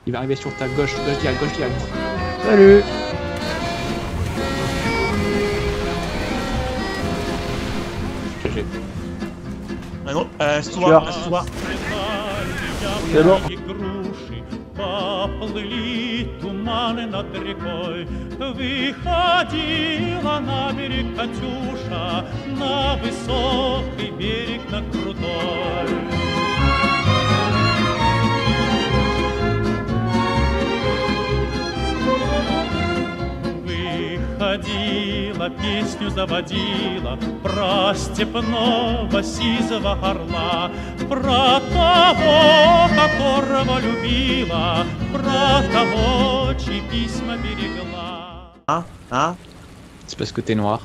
Il va arriver sur ta gauche direct, gauche direct. Salut. GG. Un autre, Stuart. C'est bon. Поплыли туманы над рекой, выходила на берег Катюша, на высокий берег, на крутой. Выходила, песню заводила про степного сизого орла, про того, которого любила, про того, чьи письма берегла. Hein? C'est parce que t'es noir.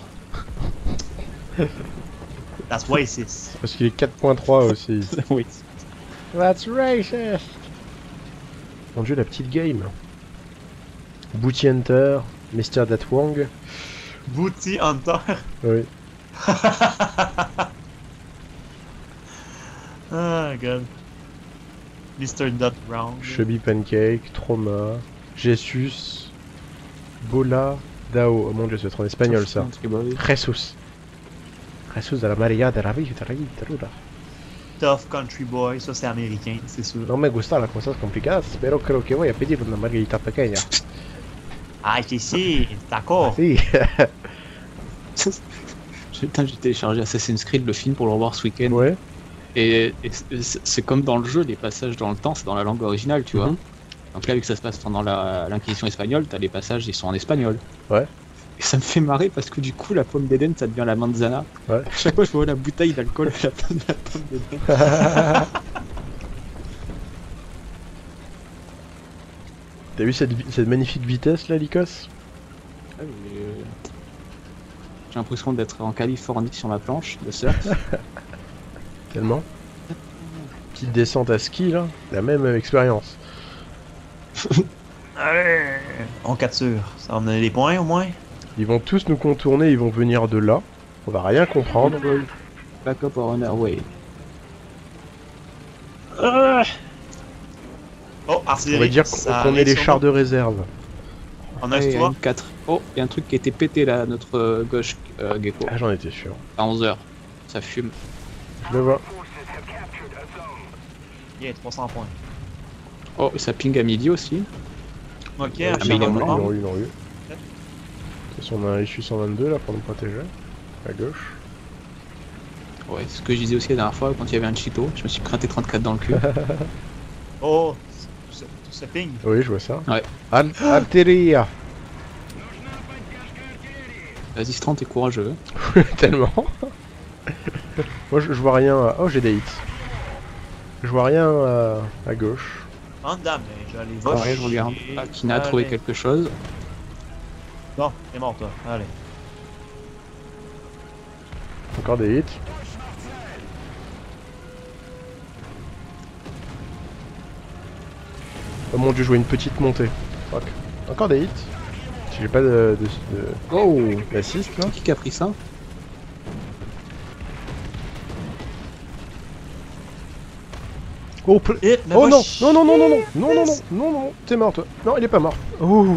That's racist. Parce qu'il est 4.3 aussi. Oui. That's racist. Mon dieu, la petite game. Booty Hunter, Mr. Dat Wong. Booty Hunter. Oui. Ah, god. Mr. Dot Round. Chubby Pancake, Trauma, Jesus, Bola, Dao. Oh mon dieu, ça va être en espagnol ça. Jesus. Jesus de la Maria de la Vida. Tough Country Boy, ça c'est américain, c'est sûr. No me gusta las cosas complicadas, pero creo que voy a pedir una margarita pequeña. Ah, si, d'accord. Si. Putain, j'ai téléchargé Assassin's Creed, le film, pour le revoir ce week-end. Ouais. Et c'est comme dans le jeu, les passages dans le temps, c'est dans la langue originale, tu vois. Donc là, vu que ça se passe pendant l'Inquisition espagnole, t'as les passages, ils sont en espagnol. Ouais. Et ça me fait marrer parce que du coup, la pomme d'Eden, ça devient la manzana. Ouais. À chaque fois, je vois la bouteille d'alcool et la pomme d'Eden. T'as vu cette magnifique vitesse là, Lycos? J'ai l'impression d'être en Californie sur ma planche de surf. Tellement. Petite descente à ski là, la même expérience. Allez. On capture. Ça va me donner des points au moins? Ils vont tous nous contourner, ils vont venir de là. On va rien comprendre. Back up or on our way. Oh, On artillerie. va dire ça qu'on est arrive les sur chars nous. de réserve. On a un Il y a Stuart. une 4. Oh, il y a un truc qui a été pété là, à notre gauche, Gecko. Ah, j'en étais sûr. À 11h. Ça fume. Je le vois. Yeah, 300 points. Oh, et ça ping à midi aussi. Ok, mais un il est char de mort. Ils bombe. l'ont eu, ils l'ont eu. De toute façon, on a un issue 122 là pour nous protéger. À gauche. Ouais, c'est ce que je disais aussi la dernière fois quand il y avait un Cheeto. Je me suis crainté 34 dans le cul. Oh, tout ce ping. Oui, je vois ça. Ouais. Alteria. Vas-y, Strand, t'es courageux. Tellement. Moi, je vois rien. Oh, j'ai des hits. Je vois rien à gauche. Anda, mais je vais aller Ouais, je regarde. Ah, Kina a trouvé quelque chose. Non, t'es mort toi. Allez. Encore des hits. Oh mon dieu, je vois une petite montée. Fuck. Encore des hits. J'ai pas Oh, d'assist là. qui a pris ça? Oh, Hit, mais oh va non, chier. non, non, non, non, non, non, non, non, non, non, t'es mort toi. Non, il est pas mort. Ouh.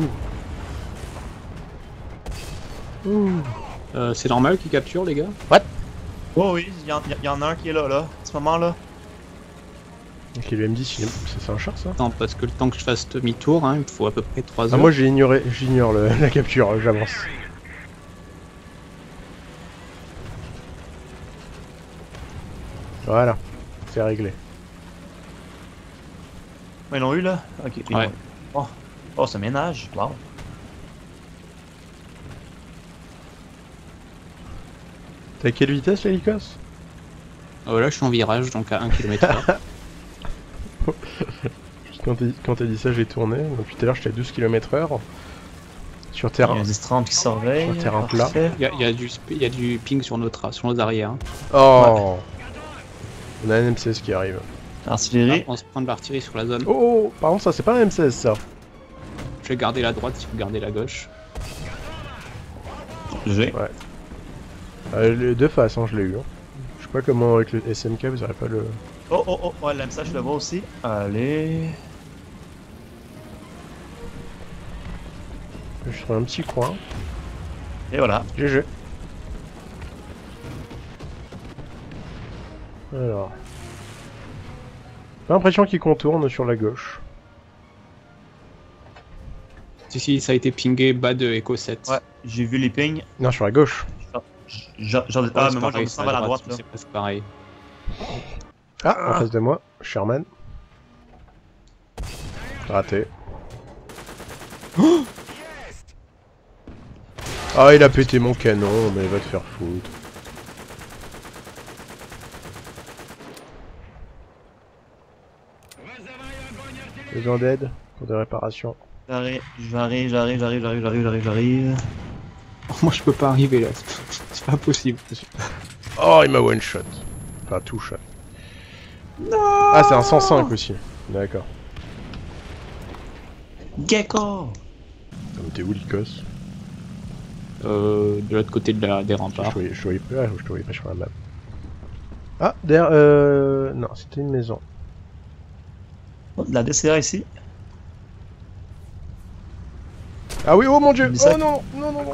Ouh. C'est normal qu'il capture, les gars? Oh oui, il y en a un qui est là, à ce moment-là. Ok, le M10, c'est un char ça? Non, parce que le temps que je fasse demi-tour, hein, il me faut à peu près 3 heures. Ah, moi j'ignore la capture, j'avance. Voilà, c'est réglé. Ils l'ont eu là? Ok, ils Ouais. l'ont eu. Oh, ce ménage, wow. T'as quelle vitesse là, Lycos? Oh, là, je suis en virage, donc à 1 km/h. Quand t'as dit ça, j'ai tourné. Depuis tout à l'heure, j'étais à 12 km/h. Sur Il y a terrain. un 10-30 qui surveille. Sur terrain plat. Parfait. Il y a du ping sur nos arrières. Hein. Oh. On a un M16 qui arrive. Artillerie. On se prend de l'artillerie sur la zone. Oh, par contre, ça c'est pas un M16 ça. Je vais garder la droite si vous gardez la gauche. J'ai. Les deux faces, hein, je l'ai eu. Hein. Je sais pas comment avec le SMK vous aurez pas le. Oh, ouais, l'AMSA, je le vois aussi. Allez. Je trouve un petit coin. Et voilà. GG. Alors. J'ai l'impression qu'il contourne sur la gauche. Si, ça a été pingé bas de Echo 7. Ouais, j'ai vu les pings. Non, sur la gauche. Ah, Ouais, mais moi, je me sens vers la droite, là. C'est presque pareil. Ah, en face de moi, Sherman. Raté. Ah, il a pété mon canon, mais va te faire foutre. Besoin d'aide pour des réparations. J'arrive. Moi je peux pas arriver là, c'est pas possible. Oh, il m'a one shot. Enfin, two shot. Non. Ah, c'est un 105 aussi. D'accord. Gecko! T'es où, Lycos? De l'autre côté des remparts. Je te voyais pas sur la map. Ah, derrière, non, c'était une maison. Oh, de la DCA ici. Ah oui, oh mon dieu! Mais ça- Oh non, non, non, non!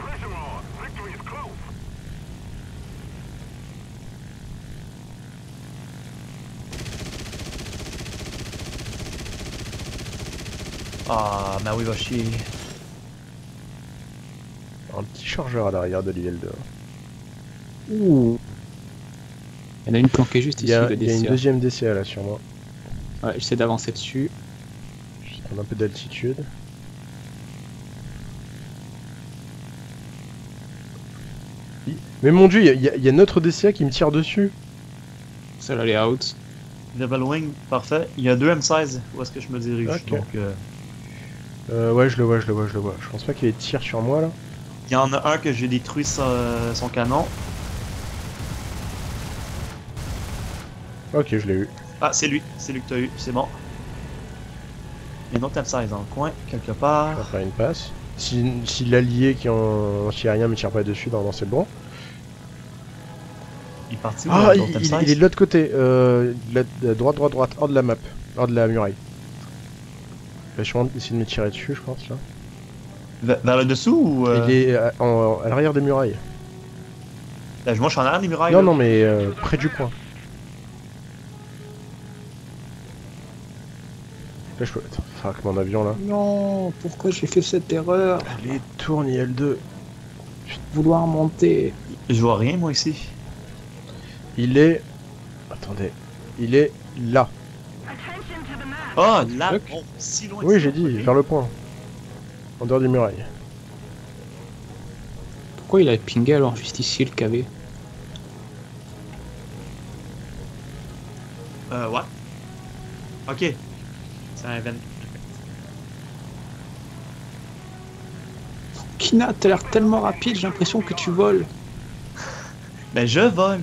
Ah, mais oui, va chier. Un petit chargeur à l'arrière de l'IL2. Ouh. Il y en a une planquée juste Il ici, y a le une DCA. deuxième DCA là sur moi. Ouais, j'essaie d'avancer dessus. Je vais prendre un peu d'altitude. Mais mon dieu, il y a notre DCA qui me tire dessus. Celle-là, elle est out. Level wing, parfait. Il y a 2 M16. Où est-ce que je me dirige? Ok. Donc, Ouais, je le vois. Je pense pas qu'il y ait de tir sur moi là. il y en a un que j'ai détruit son canon. Ok, je l'ai eu. Ah, c'est lui que t'as eu, c'est bon. Il y a un autre M16 dans le coin, quelque part. On va faire une passe. Si l'allié qui en chirien me tire pas dessus, normalement c'est bon. Il est parti où, Ah, l'autre M16? il est de l'autre côté. Droite, hors de la map. Hors de la muraille. Il va sûrement essayer de me tirer dessus, je pense là. Vers le dessous ou. Il est à l'arrière des murailles. Là, moi, je suis en arrière des murailles. Non, là. non, mais près du point. Là, je peux. Attends, fuck mon avion là. Non, pourquoi j'ai fait cette erreur? Les tournes IL2. Vouloir monter. Je vois rien, moi, ici. Il est. Attendez. Il est là. Ah, là, Fuck. oh, si loin. Oui, que j'ai ça, dit, ok. vers le point. En dehors des murailles. Pourquoi il a pingé alors juste ici le KV? Ouais. Ok. C'est un event. Kina, t'as l'air tellement rapide, j'ai l'impression que tu voles. Ben, je vole.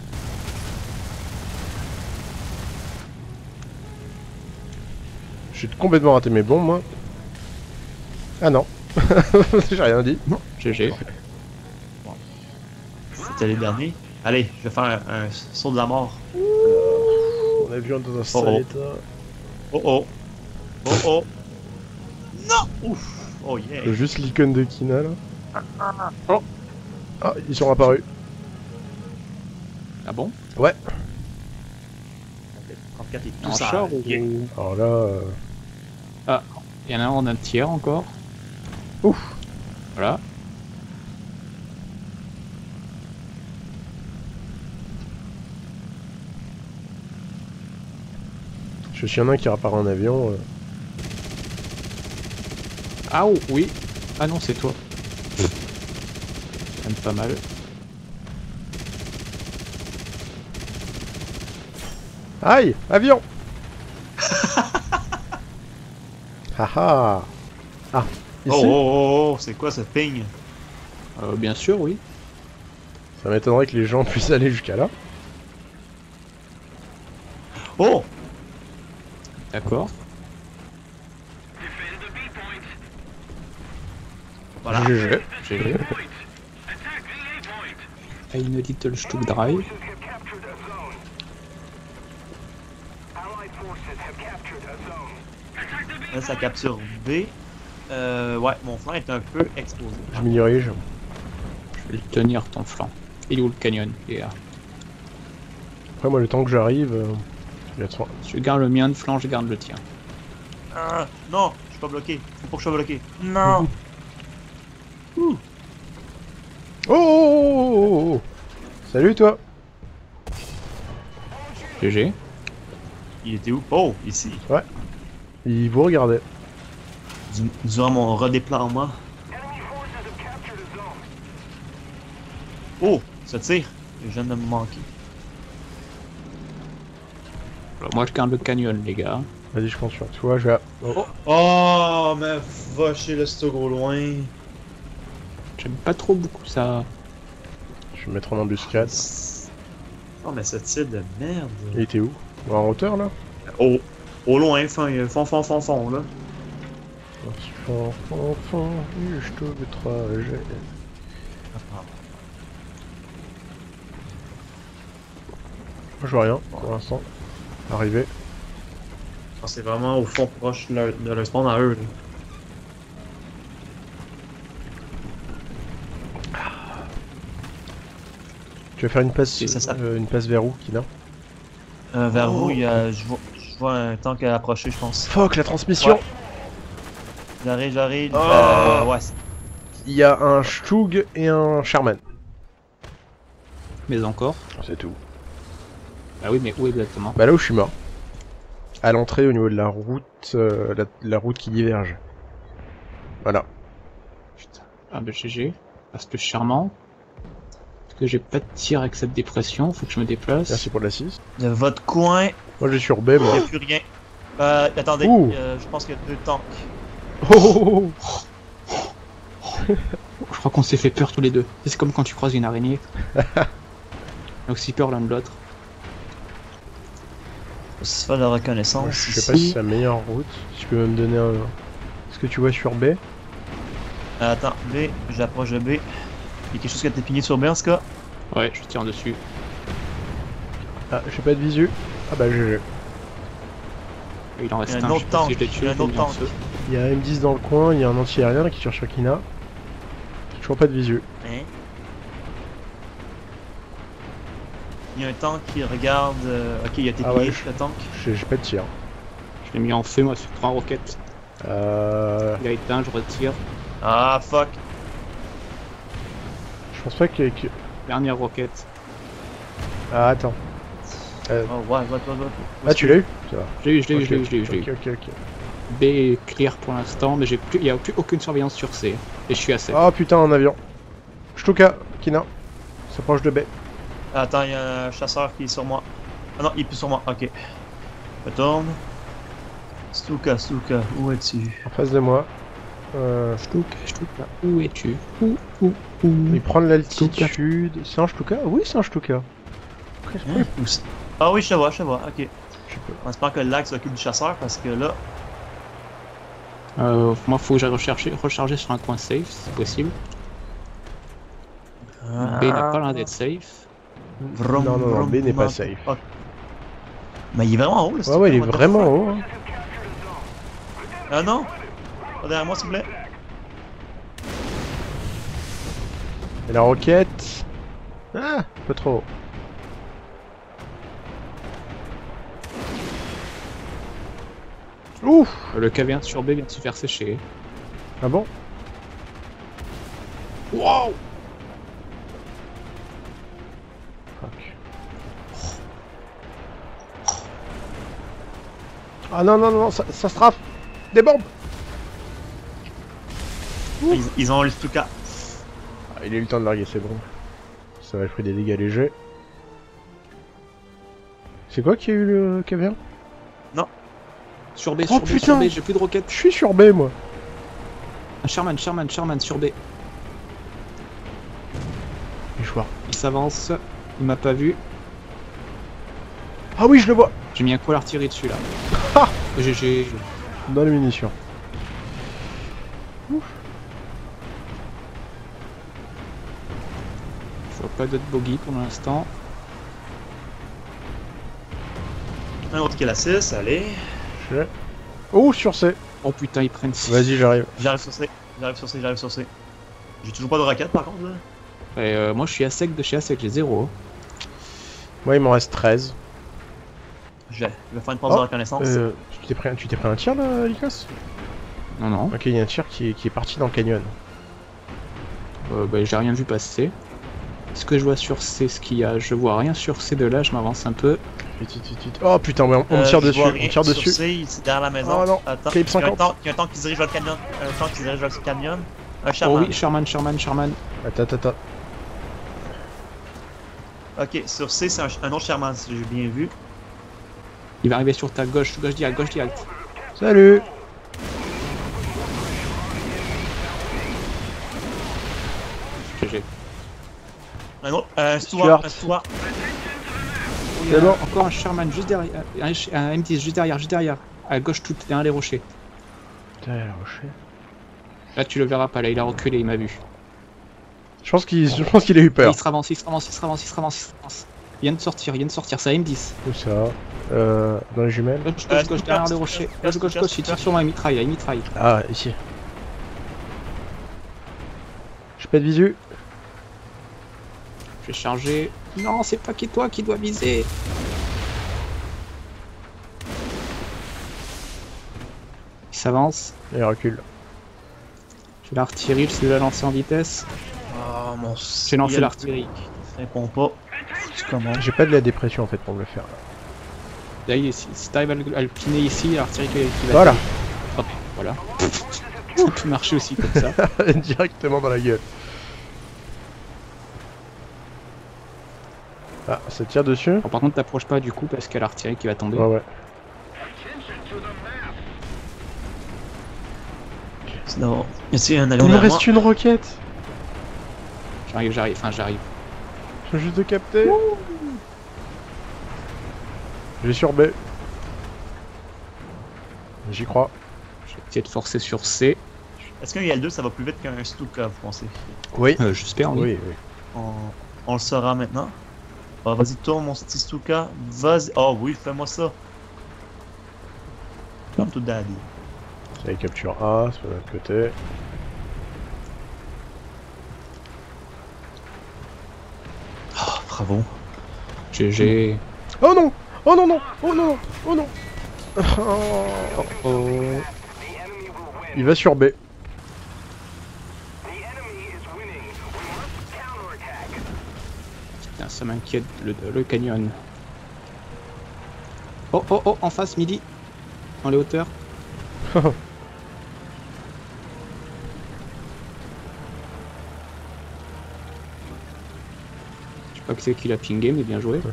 J'ai complètement raté mes bombes, moi. Ah non. J'ai rien dit. Non, GG. C'était les derniers. Allez, je vais faire un saut de la mort. Mon avion est dans un sale oh. état. Oh oh. Oh oh. Non. Ouf. Oh yeah. C'est juste l'icône de Kina là. Oh. Ah, ils sont apparus. Ah bon? Ouais. 34 et tout En ça. char ou... Yeah. Alors là. Il y en a un en un tiers encore. Ouf. Voilà. Je suis un qui répare un avion. Ah oh, oui. Ah non, c'est toi. Quand même pas mal. Aïe, avion. Haha. Ah, ici. Oh oh oh oh. C'est quoi ce ping? Bien sûr, oui. Ça m'étonnerait que les gens puissent aller jusqu'à là. Oh. D'accord. Voilà. GG. GG. Une little Stuck Drive. Là, ça capture B. Ouais, mon flanc est un peu exposé. Je m'y dirige. Je vais le tenir ton flanc. Il est où le canyon? Il est là. Après, moi, le temps que j'arrive, il y a 3. Je garde le mien de flanc, je garde le tien. Ah, non, je suis pas bloqué. Faut pas que je sois bloqué. Non. Oh, oh, oh, oh, oh. Salut, toi. GG. Il était où? Oh, ici. Il vous regardait. Durant mon redéploiement. Oh, ça tire. Je viens de me manquer. Alors, moi je garde le canyon, les gars. Vas-y, je compte sur toi. Je vais. Oh. Oh, mais va chez le stock au loin. J'aime pas trop beaucoup ça. Je vais me mettre en embuscade. Oh, mais ce tir de merde. Il était où? En hauteur, là? Au loin, fond, là. Enfant, je te trajet. Moi, je vois rien pour l'instant. Arrivé. C'est vraiment au fond proche de leur spawn à eux. Là. Tu vas faire une passe, Et ça une passe vers où, Kina? Vers où il y a. Je vois un tank approcher, je pense. Fuck, la transmission! Ouais. J'arrive. Ouais. Il y a un Stug et un Sherman. Mais encore. C'est tout. Ah oui, mais où exactement? Bah là où je suis mort. À l'entrée au niveau de la route, la route qui diverge. Voilà. Putain. Ah bah GG. Parce que charmant. Parce que j'ai pas de tir avec cette dépression, faut que je me déplace. Merci pour la 6. De votre coin, Moi je suis sur B, il moi. n'y a plus rien. Attendez, Ouh. je pense qu'il y a 2 tanks. Oh, Je crois qu'on s'est fait peur tous les deux. C'est comme quand tu croises une araignée. On a aussi peur l'un de l'autre. Faut se faire de la reconnaissance. je sais pas si c'est la meilleure route. Si tu peux me donner un... Est-ce que tu vois sur B? Attends, B, j'approche de B. Il y a quelque chose qui a été pigné sur B en ce cas. Ouais, je tire dessus. Ah, j'ai pas de visu. Ah bah GG. Il en reste Il y a un, un je autre sais pas tank, si je l'ai tué, il y a un je l'ai autre mis en tank. feu. Il y a un M10 dans le coin, il y a un anti-aérien là qui tire sur Kina. Toujours pas de visu. Hein? Il y a un tank qui regarde. Ok, il a été Ah pillé ouais, le tank. J'ai pas de tir. Je l'ai mis en feu moi sur 3 roquettes. Il a éteint, je retire. Ah fuck. Je pense pas que... Dernière roquette. Ah attends. Oh ouais. Ah tu l'as eu? Ça va. Je l'ai eu, je l'ai eu, Ok, je l'ai eu, je l'ai eu, je l'ai eu. ok. B est clear pour l'instant, mais j'ai plus, il n'y a plus aucune surveillance sur C. Et je suis à 7. Oh putain, un avion. Stuka, Kina. S'approche de B. Attends, il y a un chasseur qui est sur moi. Ah non, il est plus sur moi. Ok. Retourne. Stuka, où es-tu? En face de moi. Stuka, où es-tu? Où? Il prend de l'altitude. C'est un Stuka? Oui, c'est un Stuka. Hein? Ah oui, je te vois, ok. Je sais pas. On espère que le lac s'occupe du chasseur parce que là. Moi, faut que j'aille recharger sur un coin safe, si possible. B n'a pas l'air d'être safe. Non, B n'est pas safe. Oh. Mais il est vraiment haut, là. Ouais, il est vraiment haut. Hein. Ah non! Pas derrière moi, s'il vous plaît. Et la roquette. Ah, un peu trop haut. Ouf! Le caverne sur B vient de se faire sécher. Ah bon? Wow! Fuck. Ah non, ça se trafe! Des bombes! Ils ont eu le Stuka. Ah, il a eu le temps de larguer ses bombes. Ça va pris des dégâts légers. C'est quoi qui a eu le caverne? Sur B, Oh, sur B, putain. sur B, j'ai plus de roquettes. Je suis sur B moi! Un Sherman sur B. Je vois. Il s'avance, il m'a pas vu. Ah oui, je le vois! J'ai mis un coup à l'artillerie dessus là. Ah GG. Dans les munitions. Ouf. Je vois pas d'autres bogies pour l'instant. Un autre qui est la 6, allez. Oh, sur C! Oh putain, ils prennent 6. Vas-y, j'arrive. J'arrive sur C. J'arrive sur C. J'ai toujours pas de roquette par contre là. Et moi je suis à sec de chez Asec, j'ai 0. Moi, il m'en reste 13. Je vais faire une pause de reconnaissance. Tu t'es pris un tir là, Lycos? Non, non. Ok, il y a un tir qui est parti dans le canyon. Bah, j'ai rien vu passer. Ce que je vois sur C, ce qu'il y a, je vois rien sur C de là, je m'avance un peu. Oh putain, ouais, on me tire dessus, on me tire dessus. C'est derrière la maison. Oh non, attends, Cape 50. Il y a un tank qui se dirige vers le canyon. Un tank qui se dirige vers le canyon. Un Oh Sherman. oui, Sherman. Attends. Ok, sur C, c'est un autre Sherman, si j'ai bien vu. Il va arriver sur ta gauche direct. Salut. GG. Un autre, Stuart. Il y a encore un Sherman juste derrière, un M10 juste derrière, à gauche tout derrière les rochers. Derrière les rochers. Là tu le verras pas, là il a reculé, il m'a vu. Je pense qu'il a eu peur. Il se ravance. Il vient de sortir, c'est un M10. Où ça? Dans les jumelles? Gauche derrière les rochers. Gauche, il tire sur moi, il mitraille. Ah, ici. J'ai pas de visu. Je vais charger. Non, c'est pas toi qui dois viser. Il s'avance. Et il recule. J'ai l'artillerie, je vais la lancer en vitesse. Oh mon. J'ai lancé l'artillerie. Ça répond pas. Comment? J'ai pas de la dépression en fait pour me le faire. Là, si t'arrives à le piner ici, l'artillerie qui va. Voilà. Hop, voilà. Ça peut marcher aussi comme ça. Directement dans la gueule. Ah, ça tire dessus. Bon, par contre, t'approches pas du coup parce qu'il y a l'artillerie qui va tomber. Ouais. Non. Il me reste une roquette. J'arrive. Je viens juste de capter. J'ai sur B. J'y crois. Je vais essayer de forcer sur C. Est-ce qu'un IL2 ça va plus vite qu'un Stuka, vous pensez? Oui. J'espère, oui. On le saura maintenant. Oh, vas-y, tourne mon petit Stuka. Vas-y. Oh oui, fais-moi ça. Comme tout daddy. Ça y capture A, c'est de l'autre côté. Oh, bravo. GG. Oh non! Oh non non! Oh non! Oh non! Oh. Il va sur B. Putain, ça m'inquiète le canyon. Oh, en face, midi. Dans les hauteurs. Je sais pas que c'est qui l'a pingé, mais bien joué.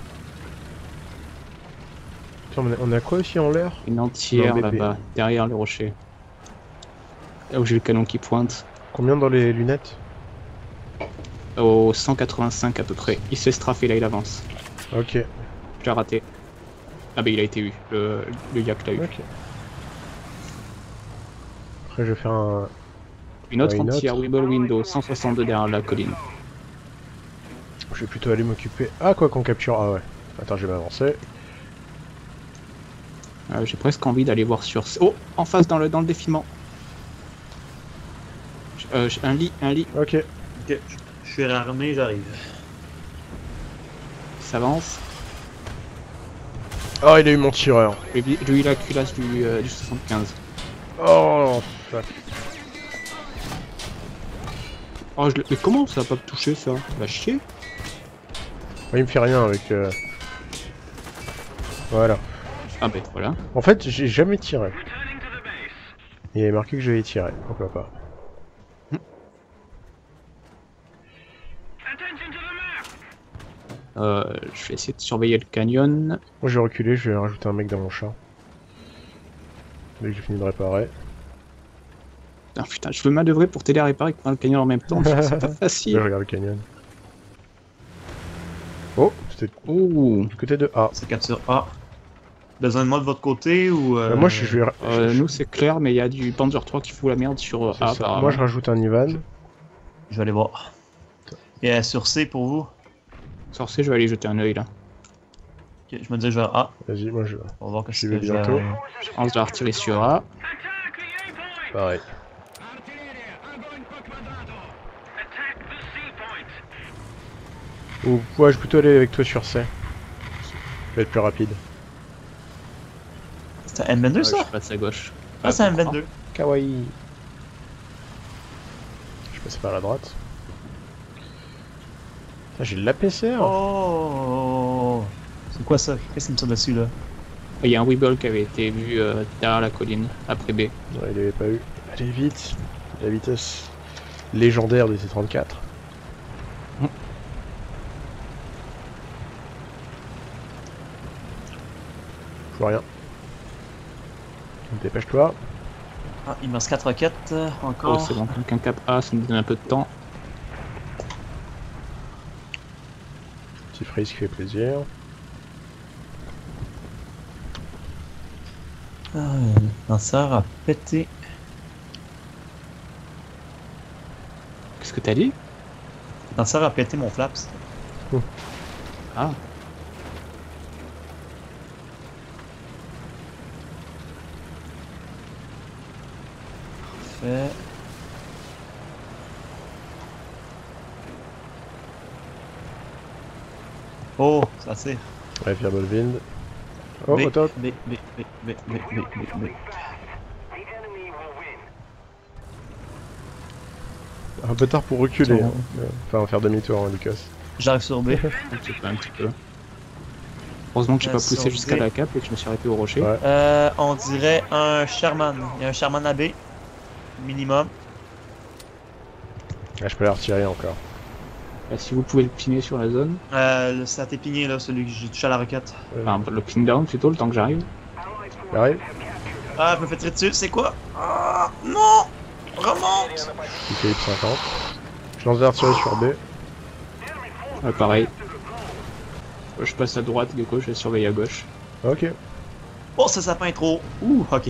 Attends, on a quoi aussi en l'air? Une entière Non, là-bas, derrière le rocher. Là où j'ai le canon qui pointe. Combien dans les lunettes? Au 185 à peu près. Il se fait straffer là, il avance. Ok. Je l'ai raté. Ah bah il a été eu. Le yak l'a eu. Ok. Après je vais faire un... Une autre une entière, autre. Weeble Window, 162 derrière la colline. Je vais plutôt aller m'occuper... Ah quoi qu'on capture... Ah ouais. Attends, je vais m'avancer. J'ai presque envie d'aller voir sur... Oh, en face dans le défilement. Un lit. Ok. Ok, je suis réarmé, j'arrive. Il s'avance. Oh, il a eu mon tireur. Lui il a la culasse du 75. Oh, fuck. Oh, mais comment ça va pas me toucher ça? Va chier. Il me fait rien avec... Voilà. Ah bah voilà. En fait, j'ai jamais tiré. Il y avait marqué que j'avais tiré. Pourquoi pas. Je vais essayer de surveiller le canyon. Moi je vais reculer, je vais rajouter un mec dans mon char. Dès que j'ai fini de réparer. Ah putain, je veux manœuvrer pour t'aider à réparer et prendre le canyon en même temps. C'est pas Là, facile. je regarde le canyon. Oh, c'était Ouh. du côté de A. C'est capture A. Besoin de moi de votre côté ou. Moi je vais... Nous c'est clair, mais il y a du Panzer 3 qui fout la merde sur A. Apparemment. Moi je rajoute un Ivan. Je vais aller voir. Et sur C pour vous? Sur C, je vais aller jeter un œil là. Ok, je me disais je vais A. Vas-y, moi je... On va voir que J'y c'est vais bientôt. Je lance de l'artillerie sur A. Pareil. Ou ouais, je vais plutôt aller avec toi sur C. Je vais être plus rapide. C'est un M22 ça? Je passe à gauche. Ah, c'est un M22. Kawaii. Je passe par la droite. Ah, j'ai de l'APCR. Oh! C'est quoi ça? Qu'est-ce qu'il me tire dessus là? Il y a un Weeble qui avait été vu derrière la colline, après B. Ouais, il avait pas eu. Allez vite. La vitesse légendaire des C34. Je vois rien. Dépêche-toi. Ah, il me reste 4 roquettes Oh, encore. c'est bon, quelqu'un cap A, ça me donne un peu de temps. Petit freeze qui fait plaisir. Ah, le lanceur a pété. Qu'est-ce que t'as dit? Le lanceur a pété mon flaps. Ah. Parfait. Oh, ça tire. Ouais, Fireball Wind. Oh, au top. B. Un peu tard pour reculer. Attends. Hein. Enfin, faire demi-tour, hein, Lucas. J'arrive sur B. Un petit peu. Heureusement que j'ai pas poussé jusqu'à la cape et que je me suis arrêté au rocher. Ouais. On dirait un Sherman. Il y a un Sherman AB. Minimum. Ah, je peux l'artillerie encore. Si vous pouvez le piner sur la zone, Ça a été pigné là, celui que j'ai touché à la roquette. enfin le pin down plutôt, le temps que j'arrive. J'arrive. Ah, je me fais tirer dessus, c'est quoi? Ah, non! Remonte! Il fait 50. Je lance de l'artillerie sur B. Pareil. Je passe à droite, Gecko, je surveille à gauche. Ok. Oh, ce sapin est trop. Ouh, ok.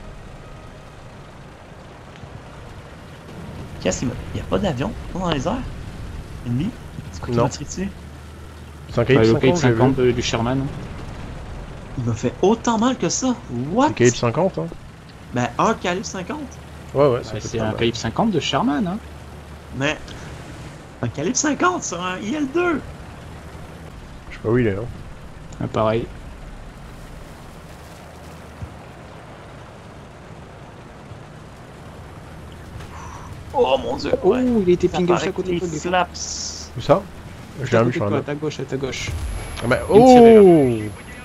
Qu'est-ce qu'il me... Il y a pas d'avion dans les airs? Ennemi? C'est quoi qui Non. m'a tiré dessus? C'est un Le calibre 50, j'ai vu. 50 du Sherman. Il m'a fait autant mal que ça. What? C'est calibre 50, hein. Ben, un calibre 50. Ouais, ça fait C'est pas un mal. calibre 50 de Sherman, hein. Mais... Un calibre 50 sur un IL-2. Je sais pas où il est, hein. Pareil. Oh mon dieu. Oh, Ouais. il a été Ça pingé paraît juste à que côté de les toi, Gecko. flaps. Où ça? Je l'ai À remis côté sur de un toi, à autre. ta gauche, à ta gauche. Ah bah, Il me tirait oh!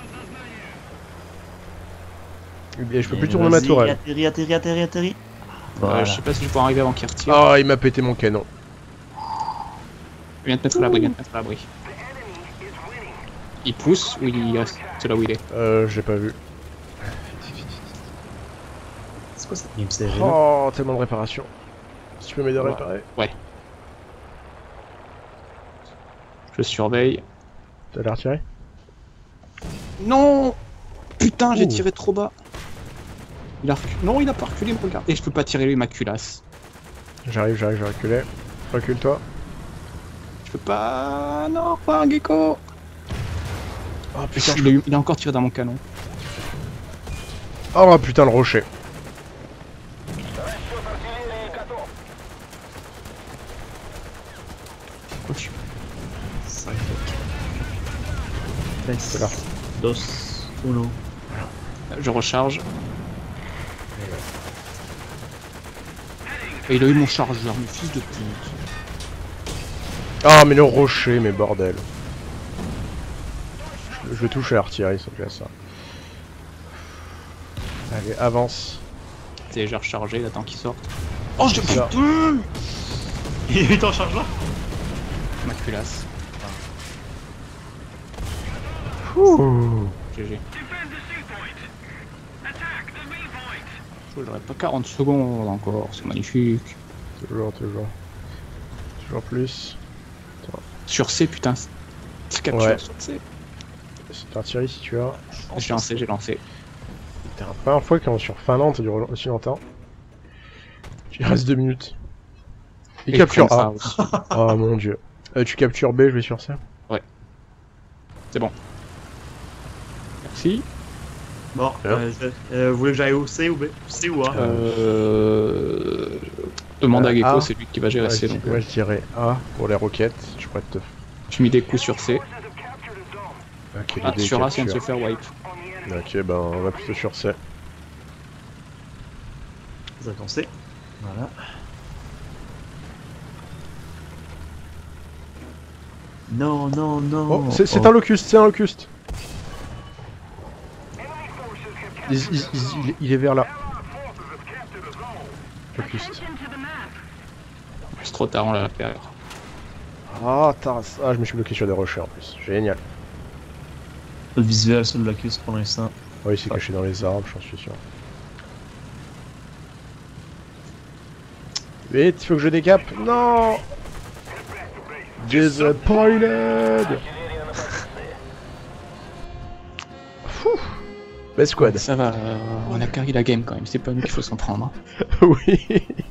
Et je peux plus tourner ma Vas-y, tourelle. Atterris. Voilà. Je sais pas si je peux arriver avant qu'il retire. Ah, il m'a pété mon canon. Il vient de mettre à l'abri, Il pousse ou il reste là où il est? J'ai pas vu. C'est quoi cette game stage là? Oh, tellement de réparation. Si tu peux m'aider à réparer. Je surveille. T'as l'artillerie? Non! Putain, j'ai Ouh. tiré trop bas. Il a reculé. Non, il a pas reculé, me regarde. Et je peux pas tirer lui, ma culasse. J'arrive, je vais reculer. Recule-toi. Je peux pas. Non, pas un gecko. Oh putain, Il a encore tiré dans mon canon. Oh putain, le rocher. Pourquoi je suis 5, C'est là. 2, 1. Je recharge. Et il a eu mon chargeur, mon fils de pute. Ah, mais le rocher, mais bordel. Je touche à l'artillerie, c'est déjà ça. Allez, avance. J'ai rechargé, il attend qu'il sorte. Oh, je C'est là. putain! Il a eu ton chargeur? Ma culasse. Ouh. GG. J'aurais pas 40 secondes encore, c'est magnifique. Toujours. Toujours plus. Sur C, putain. C'est capture Ouais. sur C. C'est l'artillerie si tu as. J'ai lancé. C'est la première fois qu'on sur Finlande, ça dure aussi longtemps. Il reste 2 minutes. Il Et capture comme A. ça aussi. Oh mon dieu. Tu captures B, je vais sur ça. C'est bon. Merci. Bon, vous voulez que j'aille au C ou B? C ou A? Demande à Gecko, A. c'est lui qui va gérer C. Donc, Moi je dirais A pour les roquettes. Je pourrais te. je mis des coups sur C. Ok, Ah, les sur A, ça vient de se captures. faire wipe. Ok, ben on va plutôt sur C. Vous êtes en C. Voilà. Non, non, non. Oh, c'est un locuste, c'est un locuste. Il est vers là. Locuste. C'est trop tard, on l'a perdu. Ah, tasse. Ah, je me suis bloqué sur des rochers en plus. Génial. Pas de visuel sur le locus pour l'instant. Oui, il s'est caché dans les arbres, j'en suis sûr. Vite, il faut que je décape. Non. Disappointed. Fou. Best squad. Ça va, on a carry la game quand même, c'est pas nous qu'il faut s'en prendre. Oui.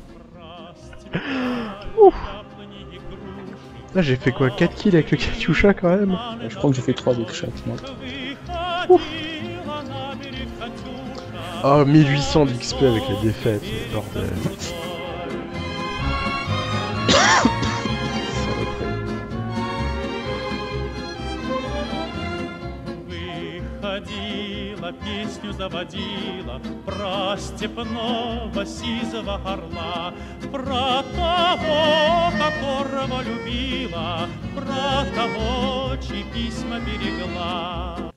Ouf. Là, j'ai fait quoi, 4 kills avec le Katyusha quand même. Je crois que j'ai fait 3 avec chaque note. Oh, 1800 d'XP avec la défaite, bordel. Выходила, песню заводила про степного сизого орла, про того, которого любила, про того, чьи письма берегла.